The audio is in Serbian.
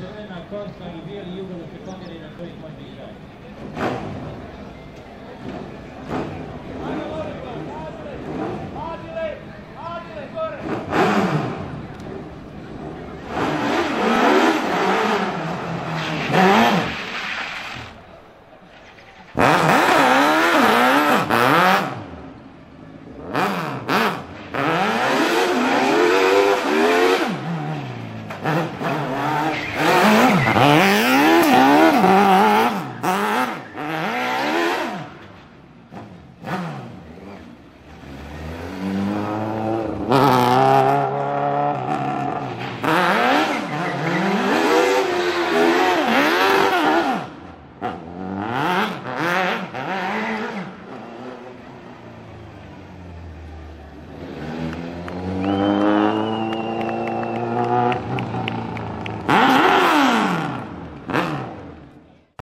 crvena kosa i bijeli jugo da se pomjeri na koji može izaći.